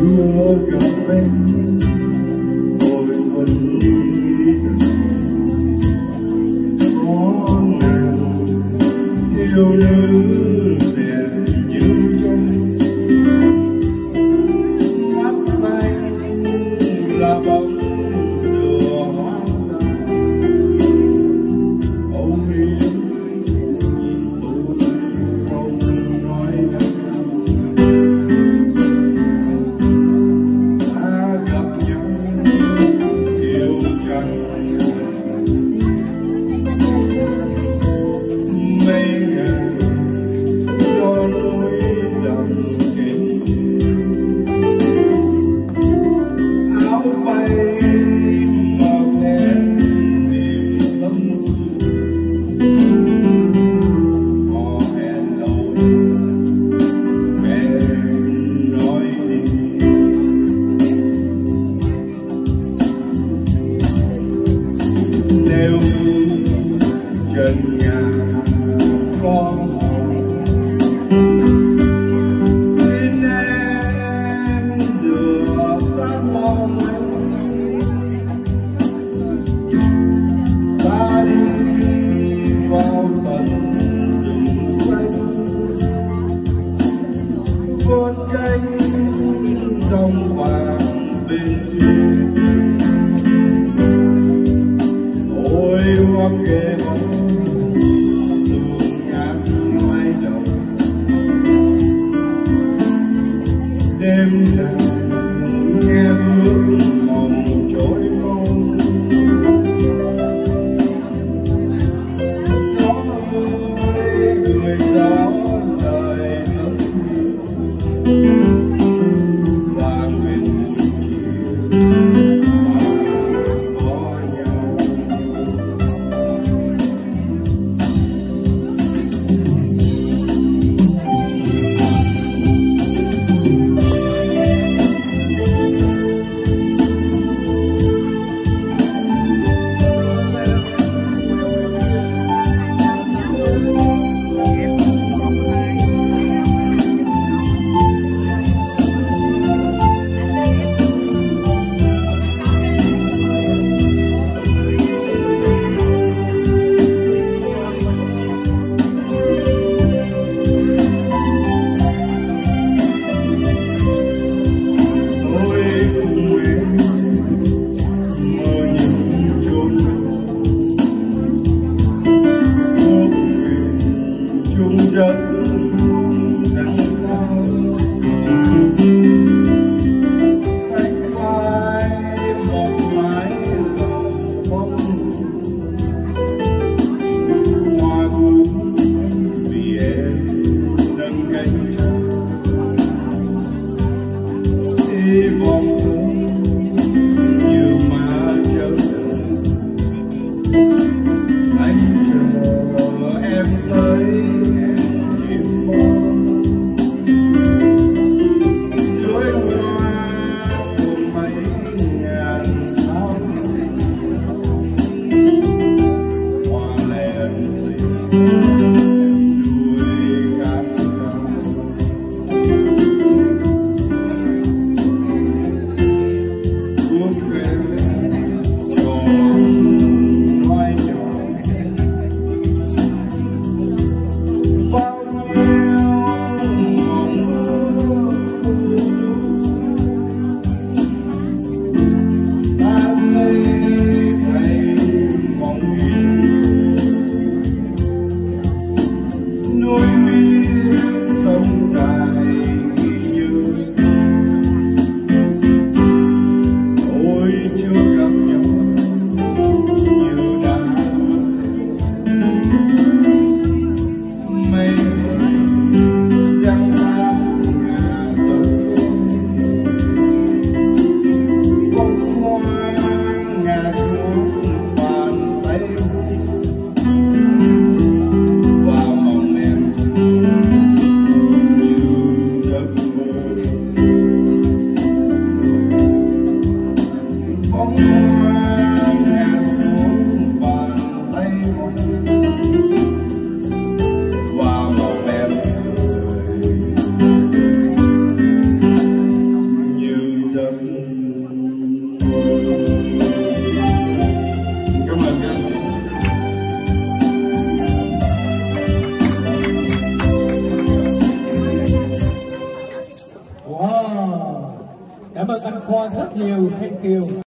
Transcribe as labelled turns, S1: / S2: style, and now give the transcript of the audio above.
S1: chưa gặp em tôi vẫn đi có nàng thiếu nữ đẹp như tranh mắt xanh là bóng dừa hoa ôm em nhìn tôi không nói ta gặp nhau yêu tranh mấy ngày cho nỗi đầm kể áo bay màu đen niềm tâm họ hẹn lâu em nói đi nếu trần nhà có xin em đưa sát mong ta đi vào tận rừng xanh vớt cánh dòng vàng bên duyên ôi hoa kề bóng đường nhạt mái đầu đêm nay nghe bước mong trôi mong gió ơi người gió đời thấm và nguyện buổi chiều có nhau rất chẳng sao xanh vai một mái đầu bóng hoa cũng vì em nâng cánh hy vọng như mà chờ anh chờ em tới như
S2: you, thank you.